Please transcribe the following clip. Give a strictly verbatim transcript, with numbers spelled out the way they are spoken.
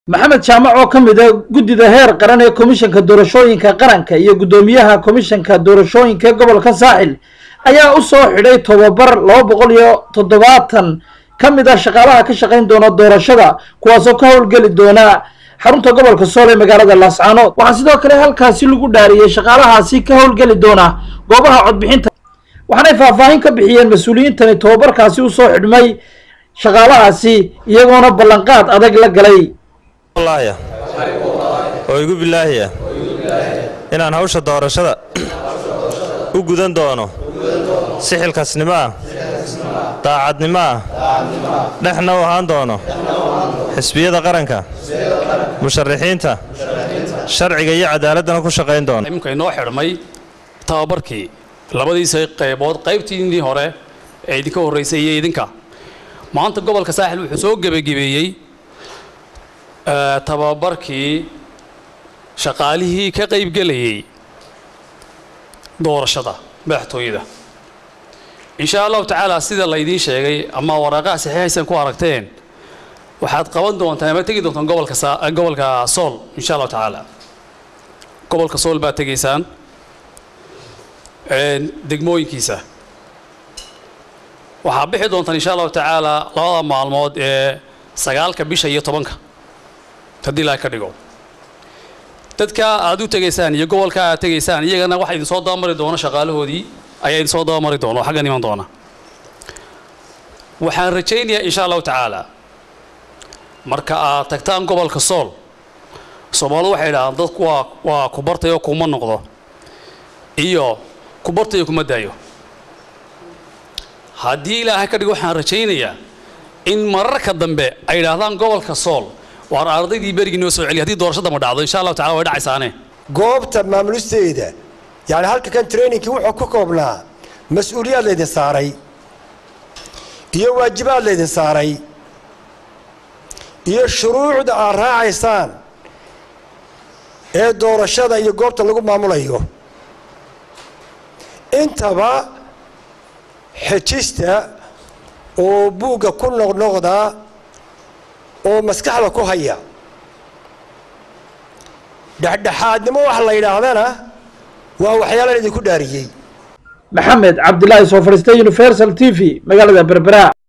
maxamed jaamac oo ka mid ah guddida heer qaran ee komishanka doorashooyinka qaranka iyo guddoomiyaha komishanka doorashooyinka gobolka saaxil ayaa u soo xidhay tobabar laba boqol iyo toddobaatan ka mid ah shaqaalaha ka shaqayn doona doorashada kuwaasoo ka howlgeli doona xarunta gobolka sool ee magaalada laascaanood waxaa sidoo kale halkaasi lagu dhaariyey shaqaalahaasi ka howlgeli doona goobaha codbixinta waxaanay faahfaahin ka bixiyeen mas-uuliyiintani tobabarkaasi u soo xidhmay shaqaalahaasi iyagoona ballanqaad adag la galay والله ويقول بالله إن أنا هوش الدورشة وجودن دونه سحل كسنما تعدني ما نحن وهان دونه حسبية قرنك مشرحين تا شرعي جاي عدالتنا كل شقين دون يمكن نوع حرمي تابركي لبدي سيق قيبود قيبتين دي هراء عيدك الرئيسية يدينك ما أنت قبل كساحل وحسوق جب جبيجي tababarkii shaqaalihii ka qayb galayay doorashada madaxtooyada insha Allah taala sida la idin sheegay ama waraqaha saxiixaysan ku aragteen waxaad qaban doontaan ama tagi doontaan gobolka gobolka Sool insha Allah taala gobolka Sool baa tageysaan ee degmooyinkiisa waxa bixi doontaan insha Allah taala labada maalmood ee sagaalka bisha iyo tobanka تدي لا كديجو تدك عدو تجسان يجوال كا تجسان يجنا واحد ينصاد دامر دونا شغاله هودي أي ينصاد دامر دونا حاجة نيمان دونا وحنرجين يا إن شاء الله تعالى مركا تكتان قبل كسول صبالو واحد عندك وا وا كبرت يو كوما نقضة إيوه كبرت يو كوما دايو هدي لا هكذا حنرجين يا إن مرة كدنبه أي لهذان قبل كسول وأرضي دي برجع نوسع عليه هذه دورشة ما دعوة إن شاء الله تعالى ودع سانة. قوبت ما ملوستيده يعني هالك كان ترينينج وحكوكوبنا مسؤولية لدين صاري هي واجبات لدين صاري هي الشروع ده الراعي سان هي دورشة ده هي قوبت اللي قوم معموليه أنت با حجسته وبوجا كل نقطة oo maskaxda ku haya dhaxdhaxaadnimo wax la yiraahdana waa waxyaalo idin ku dhaariyay maxamed cabdullaahi soo fariistay Universal T V magaalada Berbera.